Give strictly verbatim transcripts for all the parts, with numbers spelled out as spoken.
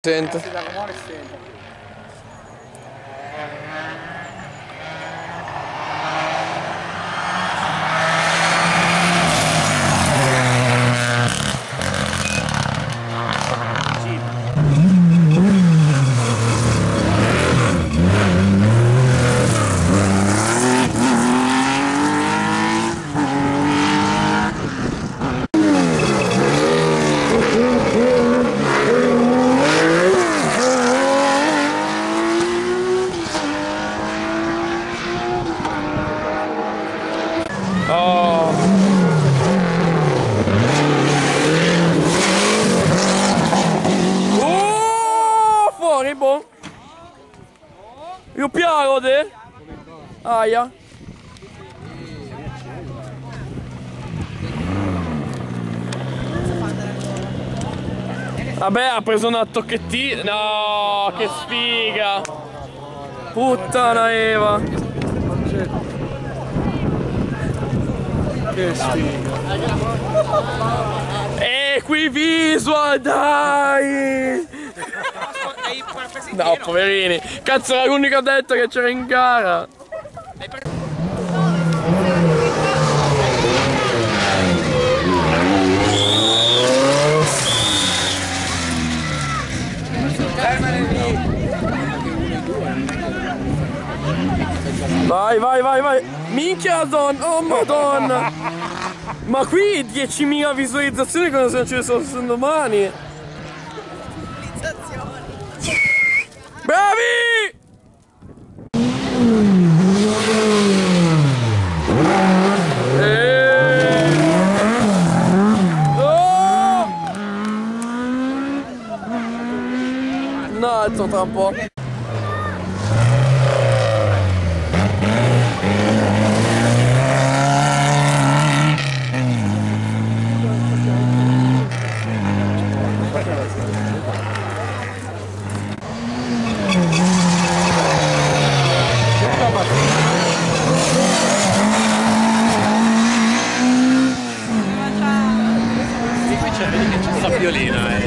Sento. Oh. Oh, fuori, buon. Più piano te. Aia. Vabbè, ha preso una tocchettino. No, che sfiga. Puttana Eva. Che sfiga. E qui visual, dai! No, poverini. Cazzo, era l'unico detto che c'era in gara. Vai, vai, vai, vai. Minchia, donna. Oh, madonna. Ma qui diecimila visualizzazioni come se non ce ne fossero domani. Bravi! E... Oh! No, alzo tra un po'. Vedi che c'è sta violina, eh.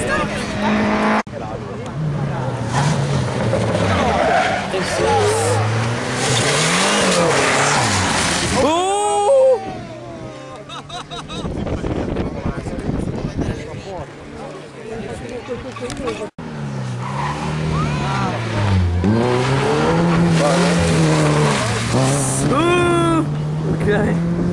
Uh! Uh! Ok.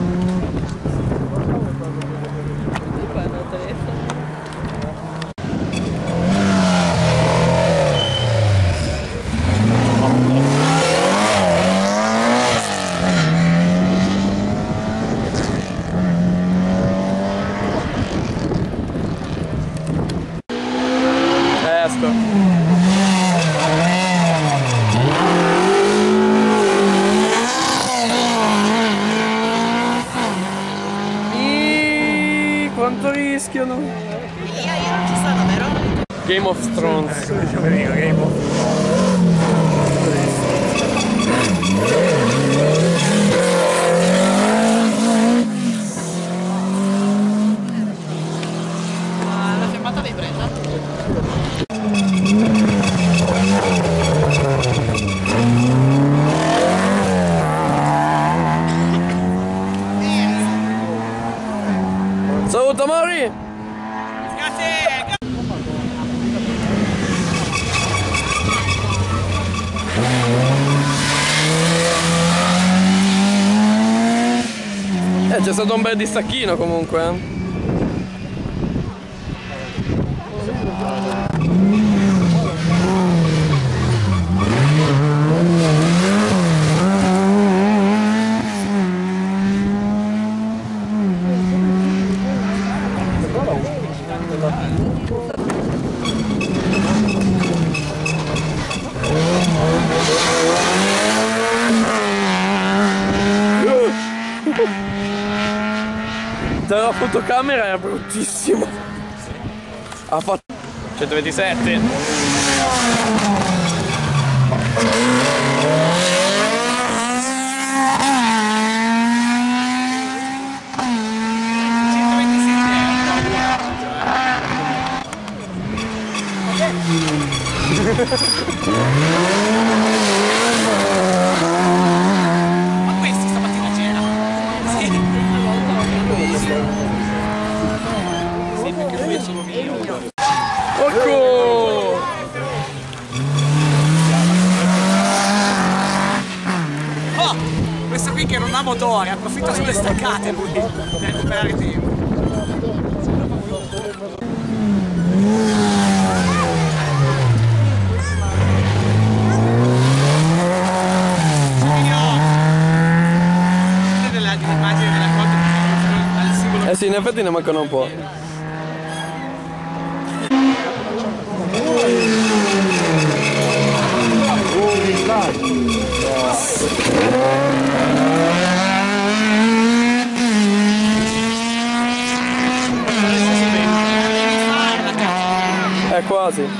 Esco. Iiii, quanto rischiano? Io, io non ci sono, vero? Game of Thrones. Game of Ma la fermata l'hai presa? Saluta Mari! Grazie! Eh, c'è stato un bel distacchino comunque, eh. Dalla fotocamera era bruttissimo. Ha fatto centoventisette. centoventisette. Ma questi stamattina c'era? Sì. Sembra che lui è solo mio. Porco! Oh! Questo qui che non ha motore, approfitta sulle staccate lui per recuperare tempo. L'immagine della foto al singolo. Eh sì, in effetti ne mancano un po'. È quasi.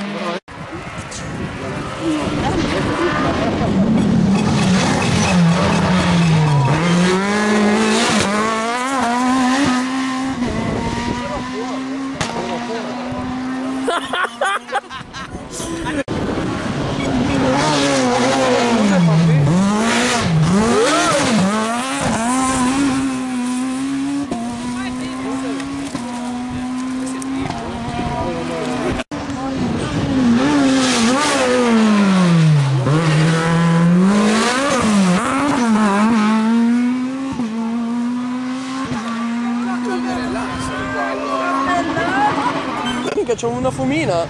Minchia, c'è una fumina.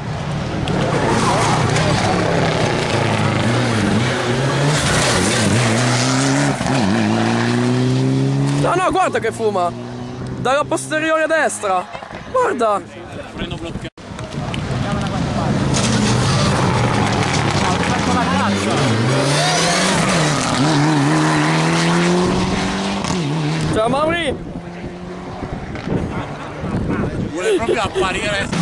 No, no, guarda che fuma. Dalla posteriore destra. Guarda. Ciao Mauri. Vuole proprio apparire.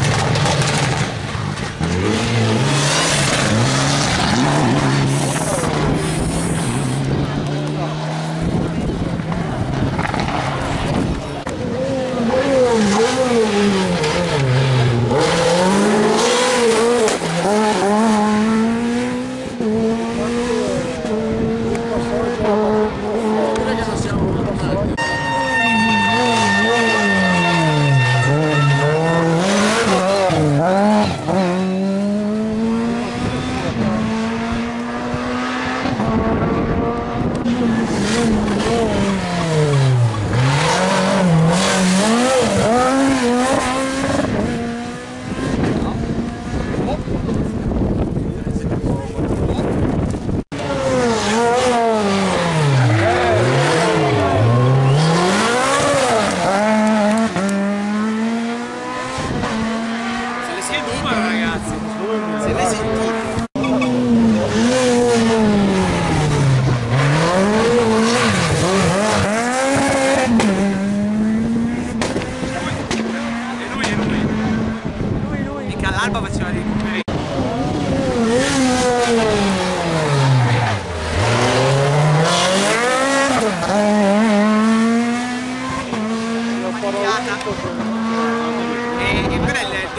All'alba faceva dei numeri. E, e quella è il...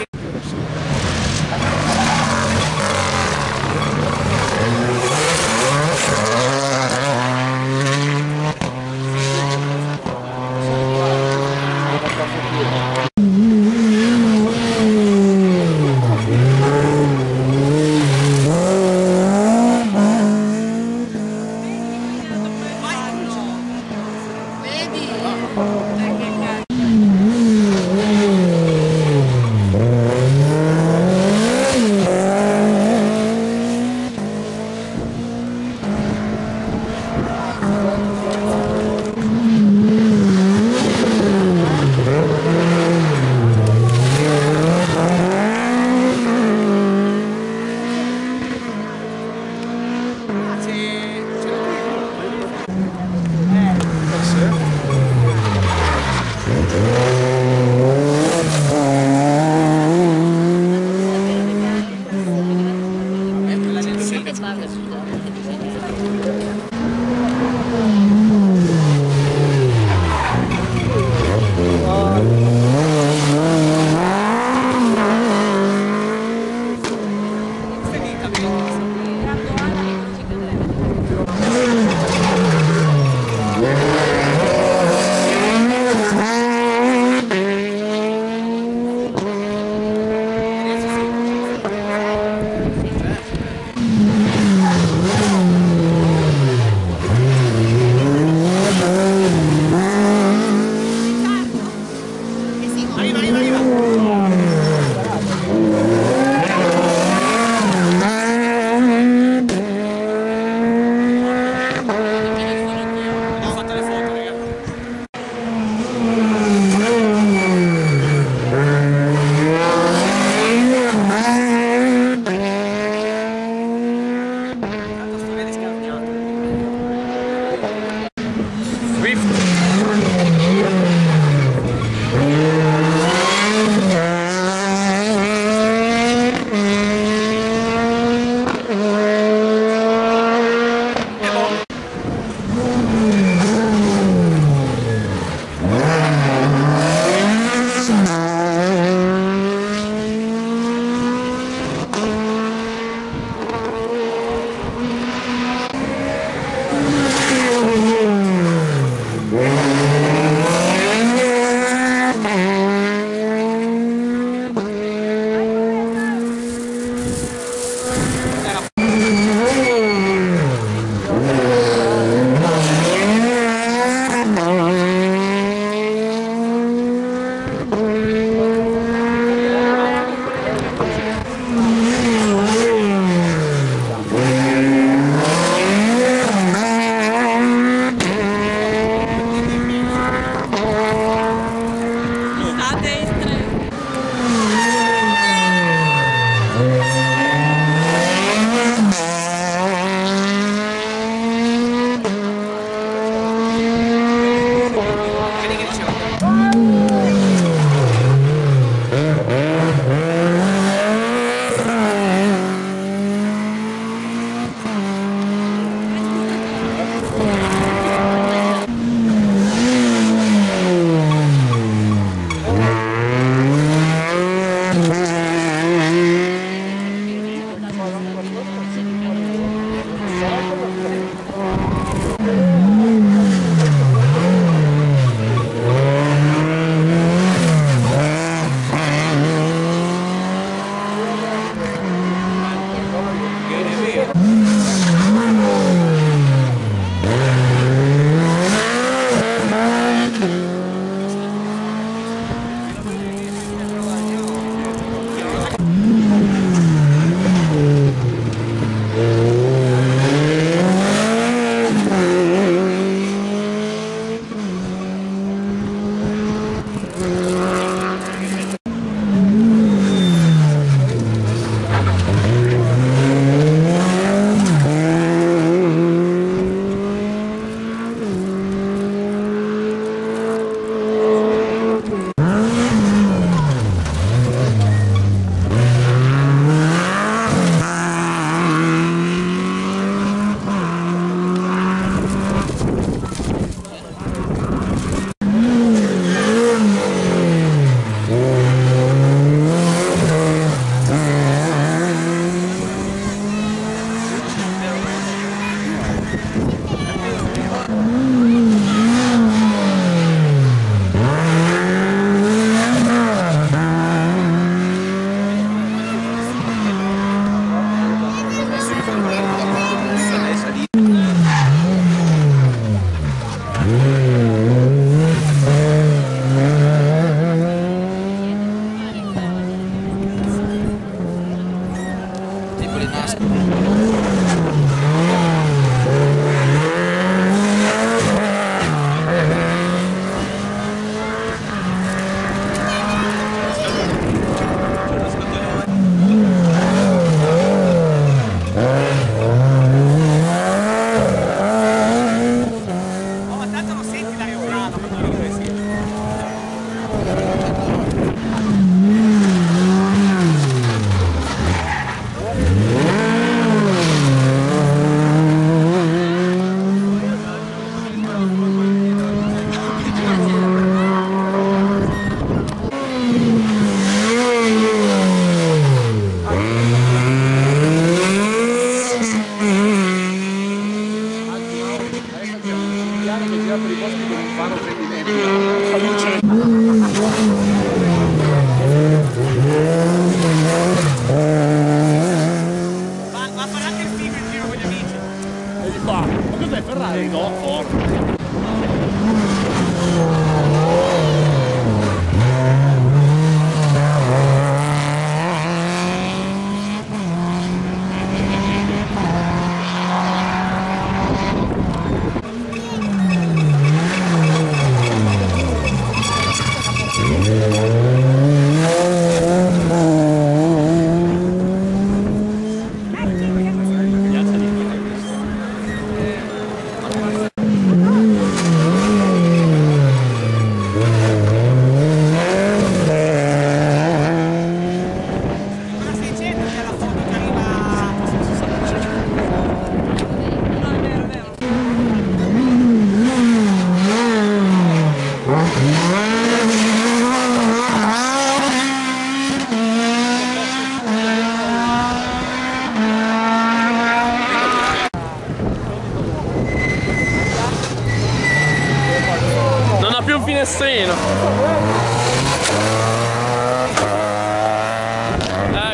finestrino. Eh, la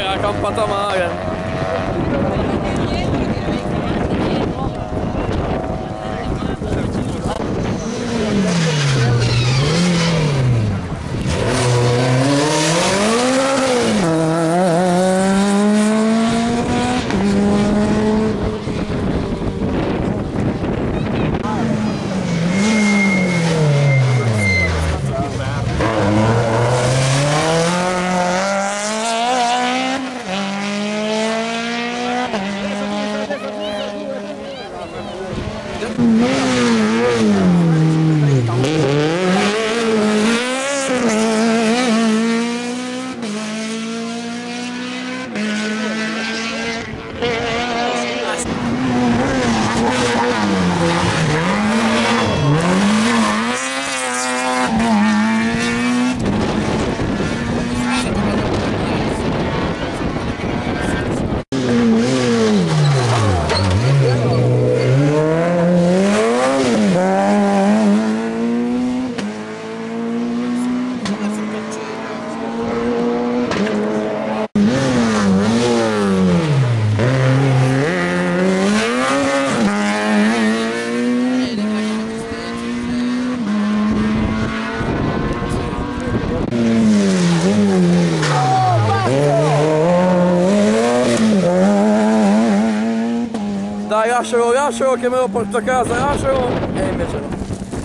scappata male. Dai, lascialo, lascialo che me lo porto a casa, lascialo! E invece no.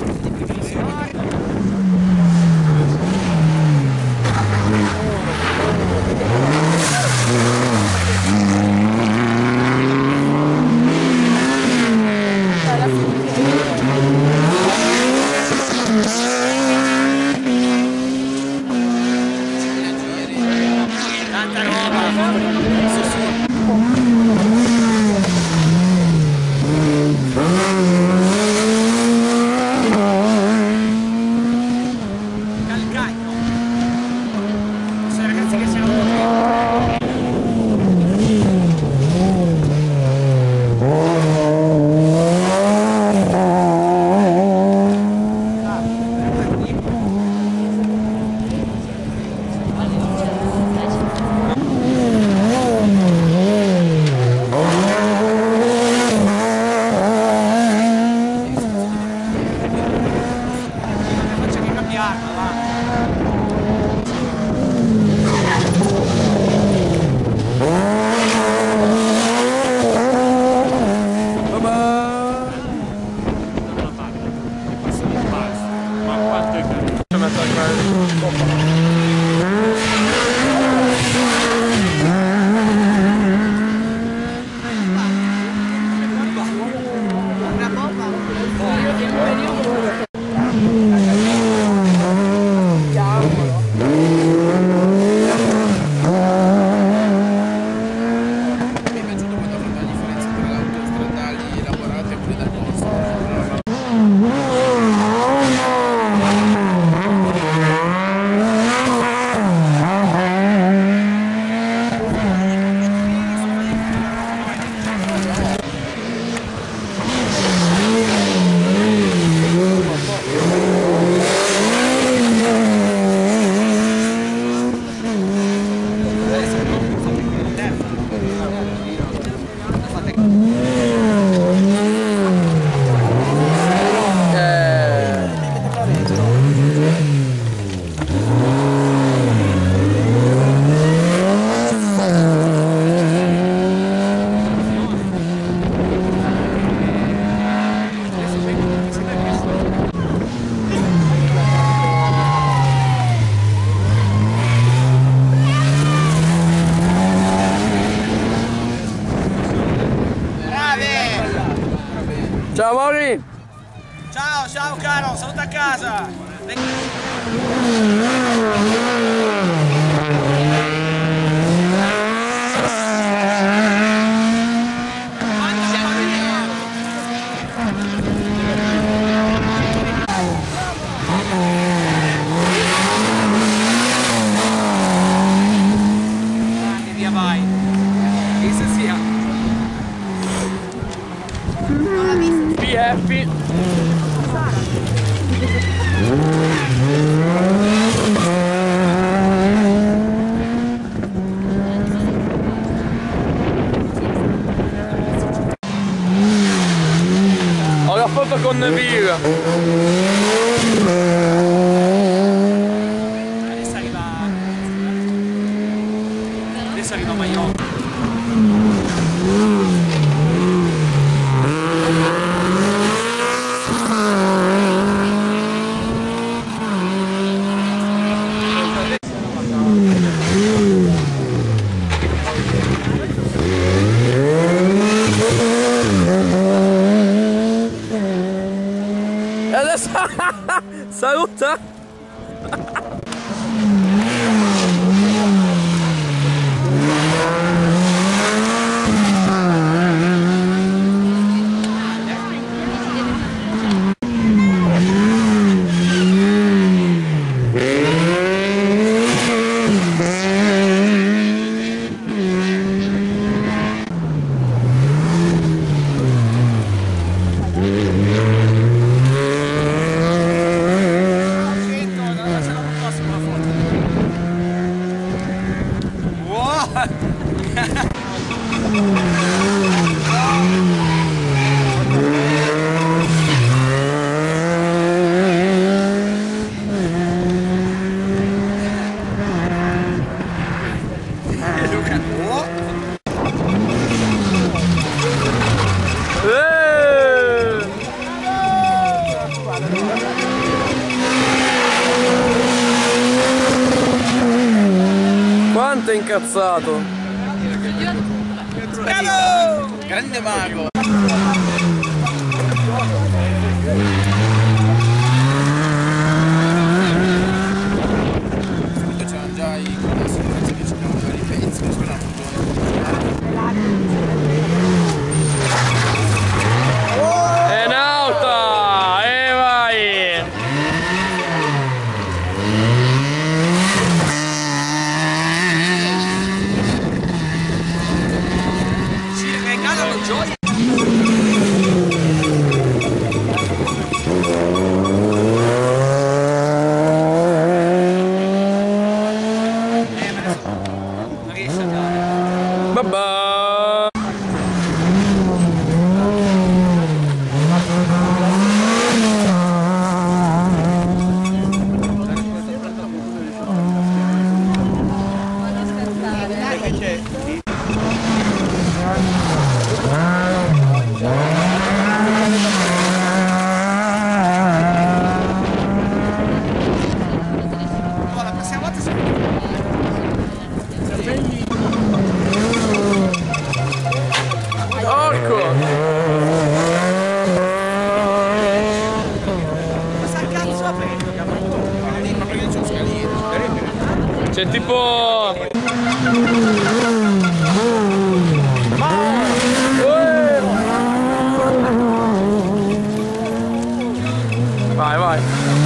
Tanta roba! Ciao Mauri! Ciao, ciao caro, saluta a casa! Via vai! Che se sia! Be happy! foto con Neville. Adesso arriva... Adesso arriva Maiocco. E adesso saluta. Quanto è incazzato! Bravo! Grande mago! C'erano già i connessi che c'erano già i pezzi, che sono È in auto! E vai! Ci regalano gioia! Non riesce a andare. Babà! Oh, la prossima volta si Orco! cosa cazzo ha preso? ma perché c'è un scaliere? C'è tipo... Vai, vai!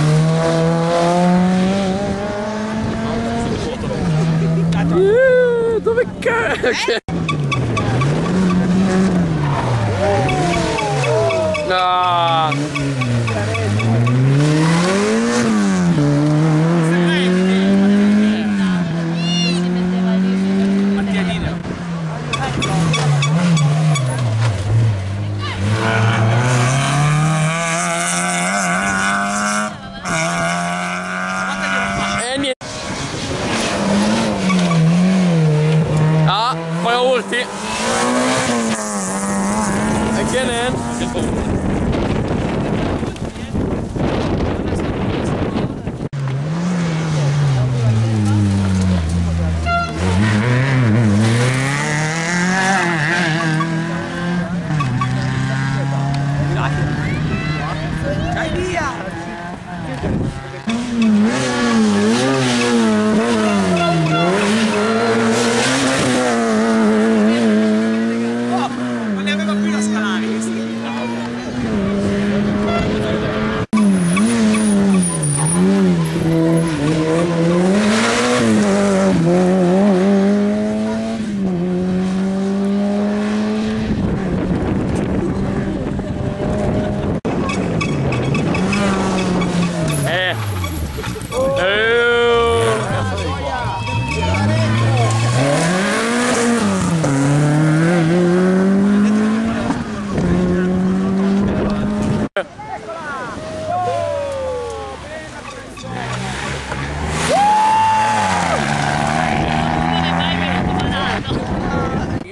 Eh, dove cacchio? No! E niente. Ah, poi ho ulti. E che ne? Dai via! Oh, non ne aveva più da scalare, questi.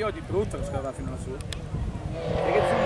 io di brutto lo scava fino lassù. Perché